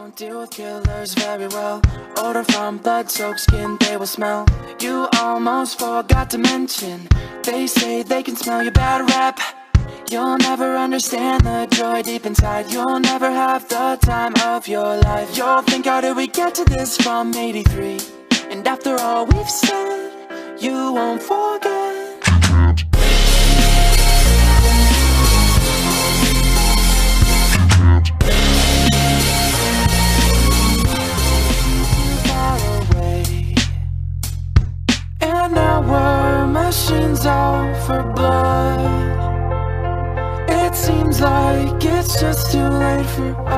don't deal with killers very well. Odor from blood-soaked skin, they will smell. You almost forgot to mention, they say they can smell your bad rep. You'll never understand the joy deep inside. You'll never have the time of your life. You'll think, how did we get to this from 83? And after all we've said, you won't forget. Our machines out for blood. It seems like it's just too late for